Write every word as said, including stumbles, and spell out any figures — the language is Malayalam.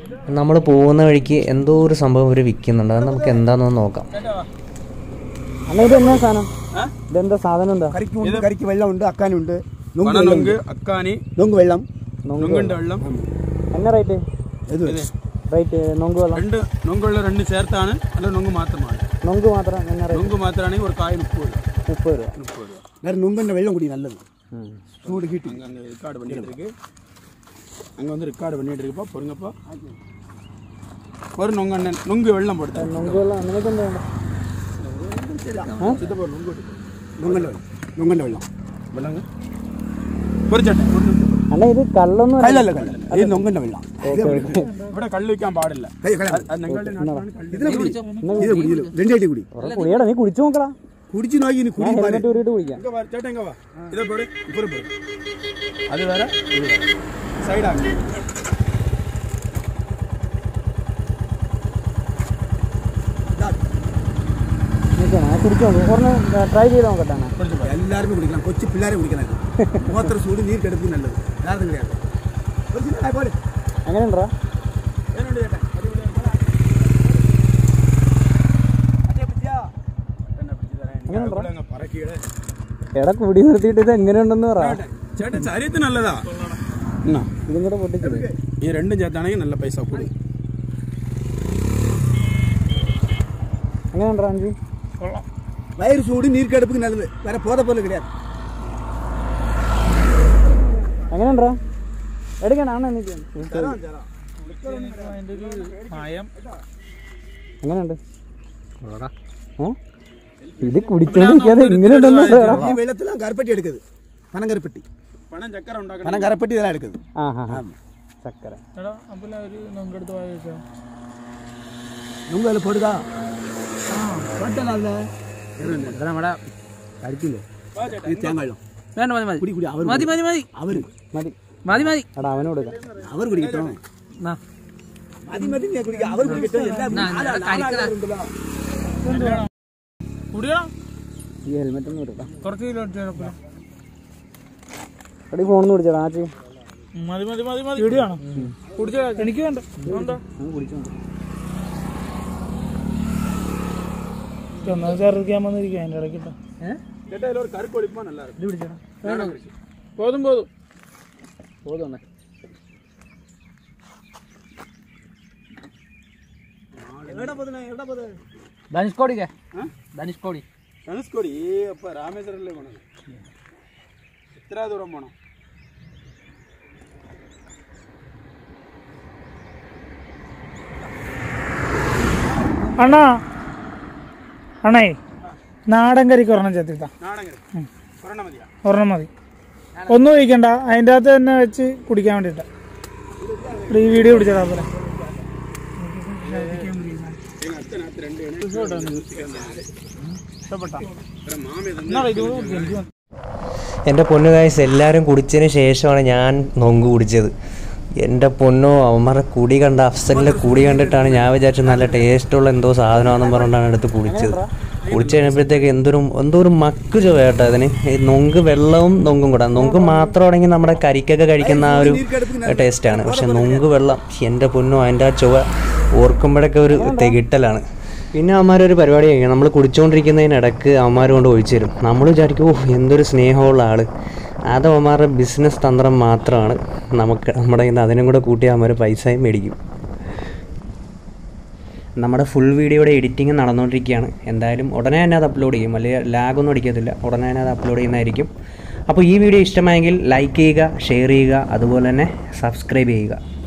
നമ്മൾ പോകുന്ന വഴിക്ക് എന്തോ ഒരു സംഭവം ഇവർ വിൽക്കുന്നുണ്ട്. അത് നമുക്ക് എന്താണെന്ന് നോക്കാം. അല്ല ഇത് എന്നാ സാധനം? ഇതെന്താ സാധനം? എന്താ? കരിക്ക് വെള്ളം ഉണ്ട്, അക്കാനുണ്ട്, നൊങ്ക് അക്കാനി, നൊങ്ക് വെള്ളം, നൊങ്കുണ്ട് വെള്ളം. എന്നാ റേറ്റ്? റേറ്റ് നൊങ്ക് വെള്ളം രണ്ട് നൊങ്ക് വെള്ളം രണ്ട് ചേർത്താണ്, അല്ല നൊങ്ക് മാത്രമാണ്? നൊങ്ക് മാത്രം. എന്നാ നൊങ്ക് മാത്രമാണെങ്കിൽ ഒരു കായ മുപ്പത് രൂപ. മുപ്പത് രൂപ മുപ്പത് രൂപ. வேறு நொங்கண்ட வெள்ளம் குடி நல்லது. சூடு ஹீட்டு அங்கே ரெக்கார்டு பண்ணிட்டு இருக்கு. அங்கே வந்து ரெக்கார்டு பண்ணிட்டு இருக்குப்பா. பொறுங்கப்பா. ஒரு நொங்கண்ணன் நொங்கு வெள்ளம் போடுது. நொங்கு வெள்ளம் അങ്ങനെയൊക്കെ ഉണ്ട്. சித்தப்பா நொங்கு நொங்கண்ட வெள்ளம் நொங்கண்ட வெள்ளம் வெள்ளங்க ഒരു ചേട്ടൻ. അല്ല ഇത് കള്ളൊന്നും അല്ല അല്ല കല്ല. ഇത് നൊങ്കണ്ട വെള്ളം. ഇവിടെ കള്ള് വെക്കാൻ പാടില്ല. രണ്ടായിട്ട് കുടി. കുടിയടാ, നീ കുടിച്ചു നോക്കടാ. കുടിച്ചു നോക്കി ഇനി കുടി ഹെൽമെറ്റ് ഊരിയിട്ട് കുടിക്കാം. ചേട്ടാ എങ്ക വാ. ഇതേ പോട് ഇപ്പുറം പോട്. അത് വേറെ ഇത് വേറെ സൈഡാക്കി. കുടിച്ചു നോക്കും. ഒരെണ്ണം ട്രൈ ചെയ്ത് നോക്കട്ടെ. എല്ലാവരും കുടിക്കണം. കൊച്ചു പിള്ളേരെ കുടിക്കണം. മൂത്ര ചൂട് നീർ കിടപ്പി നല്ലത്. വേറെ കിടക്കാം. എങ്ങനെയുണ്ടാ? എടാ കുടി നിർത്തിയിട്ട് ഇത് എങ്ങനെയുണ്ടെന്ന് പറ. ചേട്ടൻ ശരീരത്തിന് നല്ലതാ. ഇതും കൂടെ പൊട്ടിച്ചത്. ഈ രണ്ടും ചേർത്താണെങ്കിൽ നല്ല പൈസ കൂടി. എങ്ങനെയുണ്ടാ അഞ്ച്? വയറ് ചൂട് നീർ കിടപ്പിക്ക് നല്ലത്. വേറെ പോത പോലെ കിടയാ. എങ്ങനെയുണ്ടാ? എടുക്കണ എനിക്ക് എങ്ങനെയുണ്ട്? ഇത് കുടിച്ചോണ്ടിരിക്കാതെ എങ്ങനെയുണ്ടെന്ന് വെള്ളത്തിലാണ് കരപ്പട്ടി എടുക്കുന്നത്. പനം കരപ്പട്ടി പനം കരപ്പട്ടി ഇതെല്ലാം എടുക്കുന്നത്. ആ ഹാ ചക്കര നൊങ്ക് പൊടുക നമ്മുടെ കരിക്കില്ലേ തേങ്ങ വെള്ളം കുടി കുടി. അവർ മതി മതി മതി അവര് മതി മതി മതി. എടാ അവന് കൊടുക്കാം. അവർ കുടിക്കട്ടോ. മതി മതി കുടിക്കാം. അവർ കുടിക്കട്ടോ. ഈ ഹെൽമെറ്റ് ഒന്നും എടുക്കാം. കുറച്ച് കിലോ എടി ഫോണിന്ന് കുടിച്ചോടാ ആച്ചി. മതി മതി മതി മതി. വീഡിയോ കുടിച്ചോ. എനിക്ക് വേണ്ട. ചെറുക്കാൻ വന്നിരിക്കും അതിൻ്റെ ഇടയ്ക്കിട്ടോ. പോതും പോതും പോതും ധനുഷ്കോടിക്ക് ധനുഷ്കോടി ധനുഷ്കോടി അപ്പൊ രാമേശ്വരല്ലേ പോണം. എത്ര ദൂരം പോണം? അണ്ണാ അണ്ണേ നാടൻ കരിക്ക് ഒരെണ്ണം ചേർത്തിട്ടാ. ഒരെണ്ണം മതി. ഒന്നും ഒഴിക്കണ്ട. അതിൻ്റെ അകത്ത് തന്നെ വെച്ച് കുടിക്കാൻ വേണ്ടിയിട്ടാ. ഈ വീഡിയോ പിടിച്ചതാ പോലെ. എൻ്റെ പൊന്നു ഗായ്സ്, എല്ലാവരും കുടിച്ചതിന് ശേഷമാണ് ഞാൻ നൊങ്ക് കുടിച്ചത്. എൻ്റെ പൊന്നോ, അവന്മാരുടെ കുടി കണ്ട അഫ്സലിൻ്റെ കുടി കണ്ടിട്ടാണ് ഞാൻ വിചാരിച്ചത് നല്ല ടേസ്റ്റുള്ള എന്തോ സാധനമാണെന്ന് പറഞ്ഞിട്ടാണ് എടുത്ത് കുടിച്ചത്. കുടിച്ച് കഴിഞ്ഞപ്പോഴത്തേക്ക് എന്തൊരു എന്തോ ഒരു മക്ക് ചുവ കേട്ടോ അതിന്. ഈ നൊങ്ക് വെള്ളവും നൊങ്കും കൂടെ. നൊങ്ക് മാത്രമാണെങ്കിൽ നമ്മുടെ കരിക്കൊക്കെ കഴിക്കുന്ന ആ ഒരു ടേസ്റ്റാണ്. പക്ഷെ നൊങ്ക് വെള്ളം എൻ്റെ പൊന്നോ, അതിൻ്റെ ആ ചുവ ഓർക്കുമ്പോഴൊക്കെ ഒരു തികിട്ടലാണ്. പിന്നെ അവന്മാരൊരു പരിപാടി കഴിക്കും. നമ്മൾ കുടിച്ചുകൊണ്ടിരിക്കുന്നതിനിടയ്ക്ക് അവന്മാർ കൊണ്ട് ഒഴിച്ചു തരും. നമ്മൾ വിചാരിക്കും ഓ എന്തൊരു സ്നേഹമുള്ള ആൾ. അത് അവന്മാരുടെ ബിസിനസ് തന്ത്രം മാത്രമാണ്. നമുക്ക് നമ്മുടെ കയ്യിൽ നിന്ന് അതിനും കൂടെ കൂട്ടി അവന്മാർ പൈസയും മേടിക്കും. നമ്മുടെ ഫുൾ വീഡിയോയുടെ എഡിറ്റിംഗ് നടന്നുകൊണ്ടിരിക്കുകയാണ്. എന്തായാലും ഉടനെ തന്നെ അത് അപ്ലോഡ് ചെയ്യും. അല്ലെങ്കിൽ ലാഗൊന്നും അടിക്കത്തില്ല. ഉടനെ തന്നെ അത് അപ്ലോഡ് ചെയ്യുന്നതായിരിക്കും. അപ്പോൾ ഈ വീഡിയോ ഇഷ്ടമായെങ്കിൽ ലൈക്ക് ചെയ്യുക, ഷെയർ ചെയ്യുക, അതുപോലെ തന്നെ സബ്സ്ക്രൈബ് ചെയ്യുക.